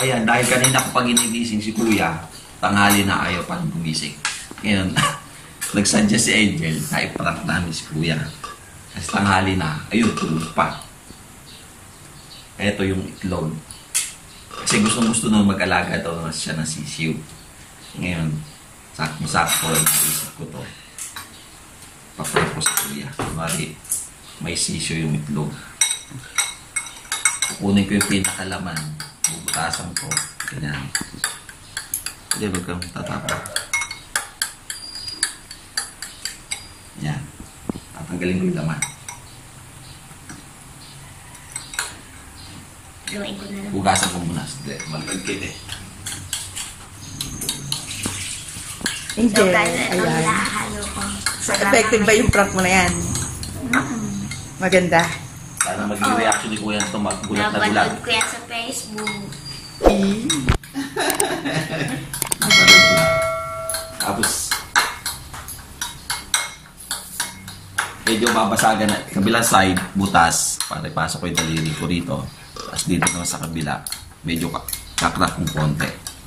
Ayan, dahil kanina ko pag ginigising si Kuya, tanghali na ayaw pa gumising. Ngayon, nagsuggest si Angel na iprank namin si Kuya. Kasi tanghali na, ayun, tulog pa. Ito yung itlog. Kasi gustong-gusto nung mag-alaga daw na siya ng sisiw. Ngayon, sakto-sakto, naisip ko to. Papay ko sa Kuya. Mari, may sisiw yung itlog. Kukunin ko yung pinakalaman. Bubutasan ko. Ganyan. Hindi, wag kang tatapa. Yan. Tatanggalin ko yung laman. Luwain ko na lang. Hugasan ko muna. Hindi, malagkit eh. Ito Angel, guys, ito ayan. lahalo ko. Effective ba yung prank mo na yan? Maganda. Sana maging reaction ni Kuya ito magulat na gulat. Napanood ko yan sa Facebook. Tapos, medyo babasagan na. Kabilang side, butas. Para ipasok ko yung daliri ko rito. Tapos dito naman sa kabila, medyo kakrak ng konti.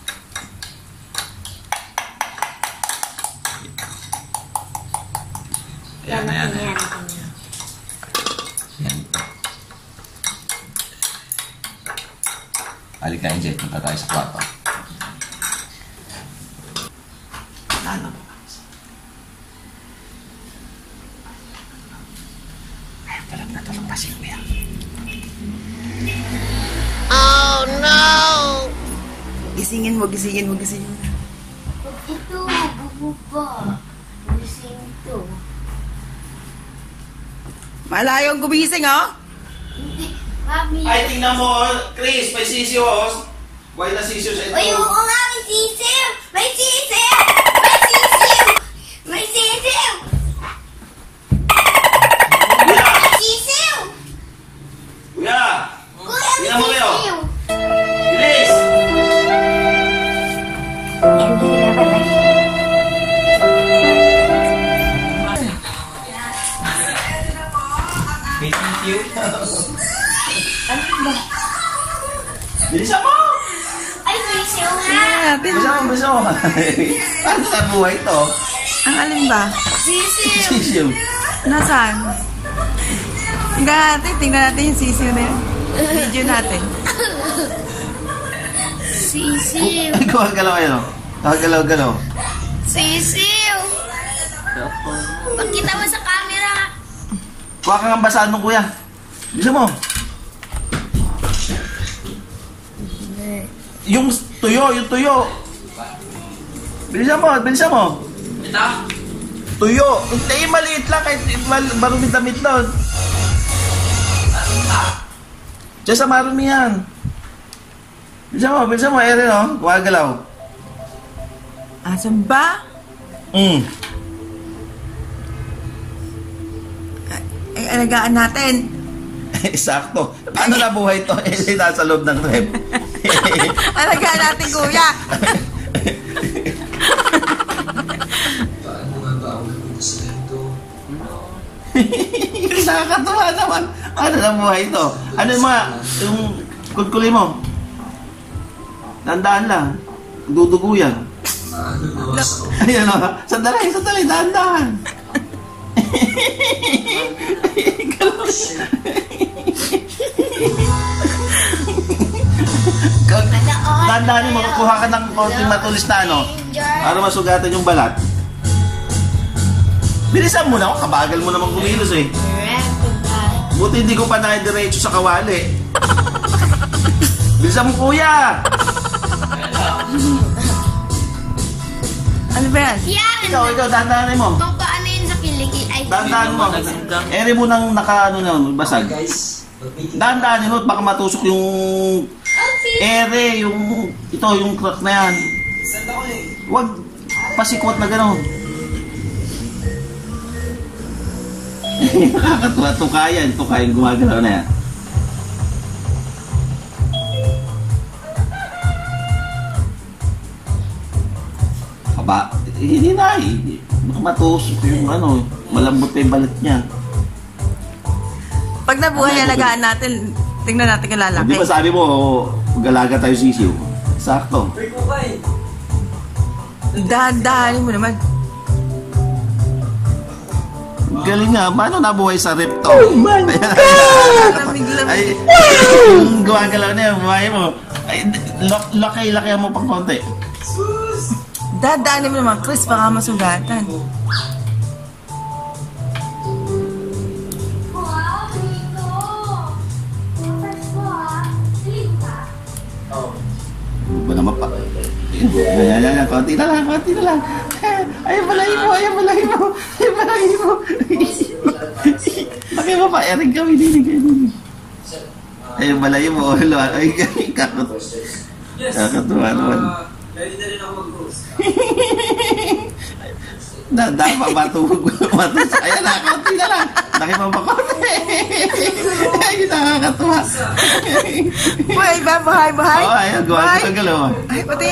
Ayan, ayan, ayan. Ayan. Halika, Angel. Punta tayo sa kwarto. Ano? Ayun, tulog pa si Kuya. Oh no! Gisingin mo, gisingin mo, gisingin mo. Ito, bububa. Gising ito. Malayong gumising, oh. Hindi, mami. Ay, tingnan mo, Chris, may sisiyo, oh. Why na sisiyo sa ito? Uy, oo nga, may sisiw! May sisiw! May sisiw! May sisiw! May sisiw! Kuya! Kuya, may Tingnan mo kayo. sisiw! Bilis! Yan, hindi na pala. May sisiyo. Bilisan mo! Ay, sisiw nga! Yeah, Bilisan mo, bilisan mo. Paano sa buhay ito? ang alin ba? Sisiw! Sisiyo. Nasaan? Tingnan natin yung sisiyo na yun. Video natin. Sisiw! Ay, galaw kayo. Galaw. Sisiw! Pagkita mo sa camera! Kuha ka ng basaan mo, Kuya. Bilisan mo. Yung tuyo. Bilisan mo. Ito? Tuyo. Hindi, maliit lang. Kahit marumi damit doon. Diyan sa marumi yan. Bilisan mo. Ere, no? Gumagalaw. Asan ba? Ay, alagaan natin. Sakto. Paano nabuhay ito? Nasa loob ng rep. Alagaan natin, kuya. Nakakatawa naman. Ano nabuhay ito? Ano yung mga, yung kulkuli mo? Dandaan lang. Dudugo yan. Ayan o. Sandali, dahan-dahan. Dahan-dahan mo, kuha ka ng konting matulis na ano, para masugatan yung balat. Bilisan mo na ako, kabagal mo naman kumilos eh. Buti hindi ko pa naidiretso sa kawali. Bilisan mo, kuya! Ano ba yan? Yan! Ikaw, dahan-dahanin mo. Kung paano yun sa kiligi ay... Dahan-dahan mo. Ere mo nang naka, basag. Dahan-dahanin mo, baka matusok yung ere, yung crack na yan. Huwag pasikwat na gano'n. Nakakatuwa, tukayan gumagalaw na yan. Hindi na eh. Matusok yung malambot pa yung balat niya. Pag nabuhay, alagaan natin, Tingnan natin kung lalaki. Di ba sabi mo, galaga tayo sisiw? Sakto. Dahan-dahanin mo naman. Galing nga, paano nabuhay sa rip to? Oh my God! Lamig-lamig. Ay, gawa ka lang na yan, buhay mo. Ay, laki mo pang konti. Dahan-dahanin mo naman, Chris, baka masugatan. Ba naman pa? Yan, konti na lang. Ay, malayo mo. Laki mo pa, erin kami din. Ay, malayo mo. Ay, kakatuwa naman. Ready na rin ako mag-host. Dapat matulog. Ayan na, konti na lang. Laki mo pa konti. Ay, nakakatuwa. Buhay ba? Buhay? Oo, ayun, gawa ko ng galaw. Ay, pati.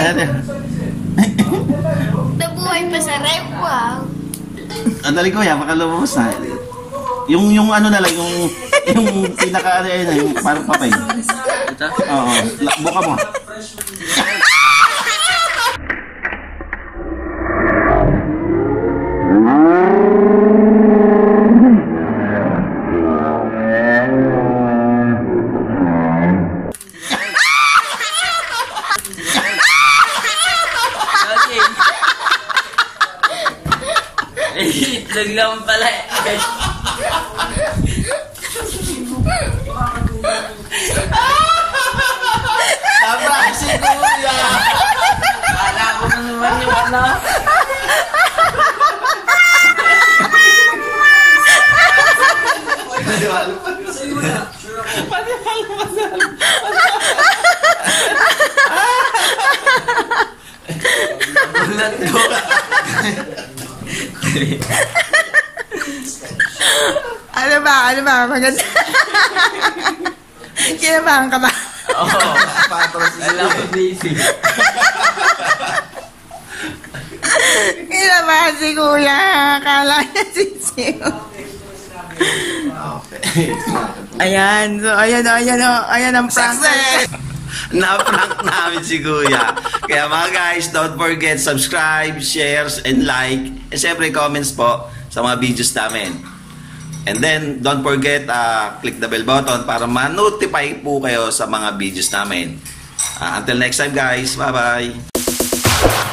Nabuhay pa sa rep, wow. Ang dali ko yan, makalumabas na. Yung ano na lang, yung pinaka, yung parang papay. Oo, buka mo. Itlog lang pala eh. Dapat si Kuya. Kala ko na naman yung ano. Bulat ko. Ano ba? Maganda. Kinabahan ka ba? Oo. Alam ko busy. Kinabahan si Kuya. Akala niya sisiyo. Ayan. So, ayan ang prank. Na-prank namin si Kuya. Kaya mga guys, don't forget subscribe, shares, and like. And syempre comments po sa mga videos namin. And then, don't forget, click the bell button para ma-notify po kayo sa mga videos namin. Until next time guys, bye-bye!